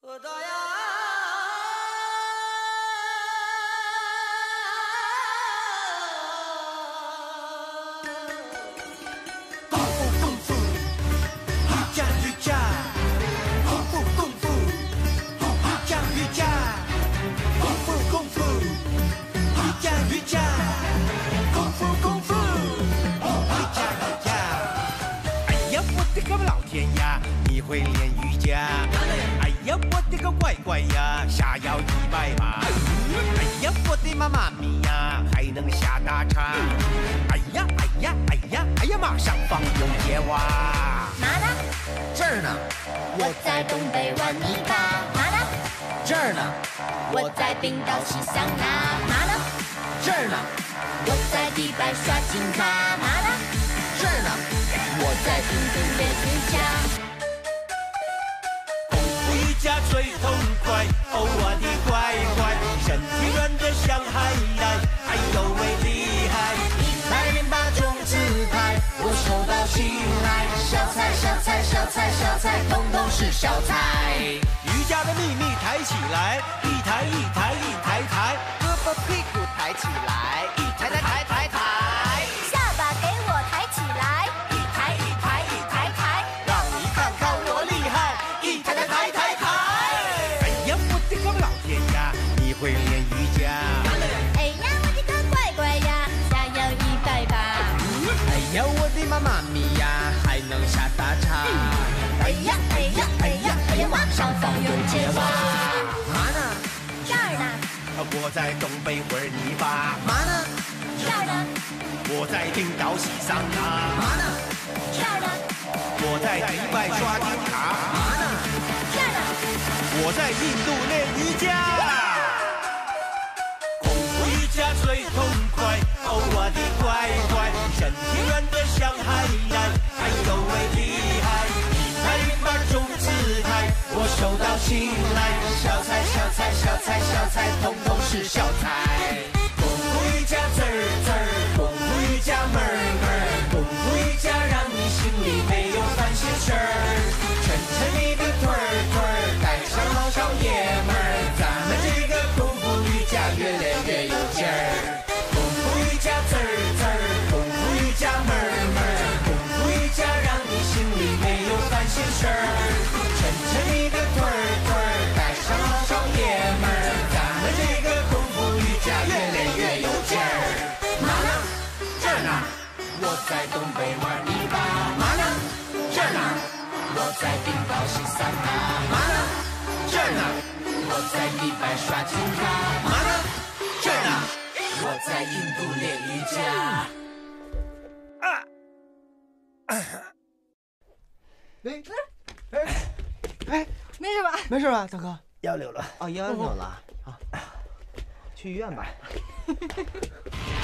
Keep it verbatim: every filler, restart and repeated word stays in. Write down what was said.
你会练瑜伽？哎呀，我的个乖乖呀，下腰一百八。哎呀，我的妈妈咪呀，还能下大叉。哎呀，哎呀，哎呀，哎呀，马上放有结娃。 哪呢？ 这儿呢。 我在东北玩泥巴。哪呢？ 这儿呢。 我在冰岛洗桑拿。哪呢？ 这儿呢。 我在迪拜刷金卡。哪呢？ 这儿呢。 我在印度练瑜伽。 瑜伽最痛快，哦我的乖乖，身体软得像海带，哎呦喂厉害！ 一百零八种姿态，我手到擒来，小菜小菜小菜小菜，统统是小菜。 瑜伽的秘密抬起来，一抬一抬一抬抬， 胳膊屁股抬起来，一抬抬抬抬抬。 下巴给我抬起来，一抬一抬一抬抬， 让你看看我厉害，一抬抬抬抬抬。哎呀，我的个老天呀，你会练瑜伽？ 哎呀，我的个乖乖呀，下腰一百八。 哎呀，我的妈妈咪呀，还能下大叉。 哎呀哎呀哎呀哎呀，马上放有结娃。 嘛呢？ 这儿呢。 我在东北玩泥巴。 嘛呢？ 这儿呢。 我在冰岛洗桑拿。 嘛呢？ 这儿呢。 我在迪拜刷金卡。 嘛呢？ 这儿呢。 我在印度练瑜伽。功夫瑜伽最痛快，哦我的乖乖，身体软得像海带，哎呦喂厉害！一百零八种姿态，我手到擒来，小菜小菜小菜小菜，统统是小菜。功夫瑜伽滋儿滋儿，功夫瑜伽门儿门儿，功夫瑜伽让你心里没有烦心事儿。抻抻你的腿儿腿儿，带上老少爷们儿，咱们这个功夫瑜伽越练越有劲儿。功夫瑜伽滋儿滋儿，功夫瑜伽门儿门儿，功夫瑜伽让你心里没有烦心事儿。抻抻你的腿儿腿儿，带上老少爷们儿，咱们这个功夫瑜伽越练越有劲儿。 嘛呢？ 这儿呢， 我在东北玩泥巴。 嘛呢？这儿呢， 我在冰岛洗桑拿。 嘛呢？这儿呢， 我在迪拜刷金卡。 嘛呢？这儿呢。 我在印度练瑜伽。 哎哎哎， 没事吧？ 没事吧，大哥？ 腰扭了。 哦，腰扭了啊，去医院吧。